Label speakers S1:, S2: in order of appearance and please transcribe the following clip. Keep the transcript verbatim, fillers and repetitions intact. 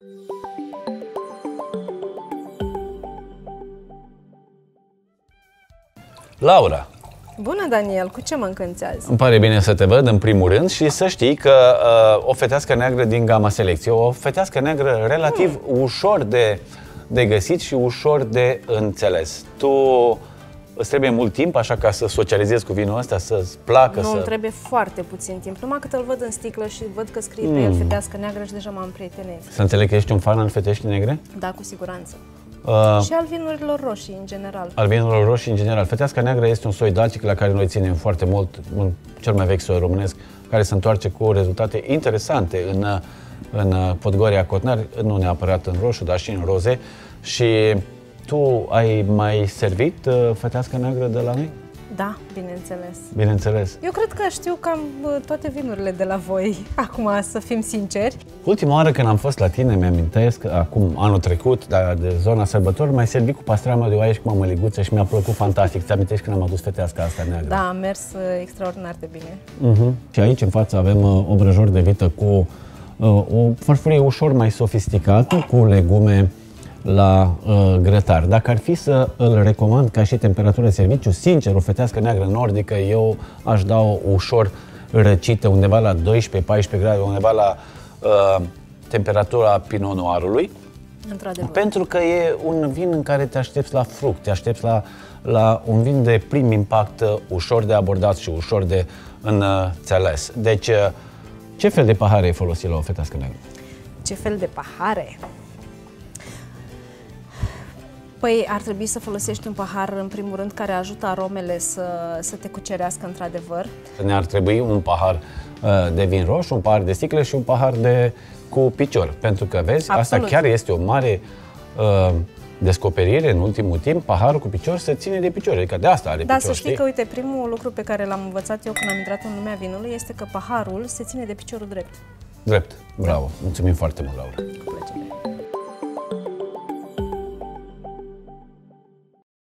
S1: Laura!
S2: Bună, Daniel! Cu ce mă încânți azi?
S1: Îmi pare bine să te văd, în primul rând, și să știi că uh, o fetească neagră din gama selecție, o fetească neagră relativ mm. ușor de, de găsit și ușor de înțeles. Tu îți trebuie mult timp, așa, ca să socializezi cu vinul ăsta, să-ți placă?
S2: Nu,
S1: să...
S2: îmi trebuie foarte puțin timp. Numai cât îl văd în sticlă și văd că scrie mm. pe el fetească neagră și deja m-am prietenit.
S1: Să înțeleg că ești un fan al fetești negre?
S2: Da, cu siguranță.
S1: Uh,
S2: și al vinurilor roșii, în general.
S1: Al vinurilor roșii, în general. Feteasca neagră este un soi dalcic la care noi ținem foarte mult, un cel mai vechi soi românesc, care se întoarce cu rezultate interesante în, în Podgoria Cotnar, nu neapărat în roșu, dar și în roze. Și tu ai mai servit uh, fetească neagră de la noi?
S2: Da, bineînțeles.
S1: Bineînțeles.
S2: Eu cred că știu cam toate vinurile de la voi, acum, să fim sinceri.
S1: Ultima oară când am fost la tine, mi-amintesc, acum anul trecut, dar de zona sărbători, m-ai servit cu pastramă de oaie și cu mămăliguță și mi-a plăcut fantastic. Ți amintești când am adus feteasca asta neagră?
S2: Da, a mers extraordinar de bine.
S1: Uh-huh. Și aici, în față, avem uh, obrăjor de vită cu uh, o farfurie ușor mai sofisticată, cu legume la uh, grătar. Dacă ar fi să îl recomand ca și temperatură de serviciu, sincer, o fetească neagră nordică, eu aș da-o ușor răcită, undeva la doisprezece paisprezece grade, undeva la uh, temperatura Pinot Noirului.
S2: Într-adevăr.
S1: Pentru că e un vin în care te aștepți la fruct, te aștepți la, la un vin de prim impact, ușor de abordat și ușor de înțeles. Deci, ce fel de pahare ai folosit la o fetească neagră?
S2: Ce fel de pahare? Păi ar trebui să folosești un pahar, în primul rând, care ajută aromele să, să te cucerească într-adevăr.
S1: Ne-ar trebui un pahar uh, de vin roșu, un pahar de sticlă și un pahar de, cu picior. Pentru că, vezi, Absolut. Asta chiar este o mare uh, descoperire în ultimul timp. Paharul cu picior se ține de picior, adică de asta are
S2: da,
S1: picior,
S2: să știi, știi că, uite, primul lucru pe care l-am învățat eu când am intrat în lumea vinului este că paharul se ține de piciorul drept.
S1: Drept, bravo. Mulțumim foarte mult, Laura.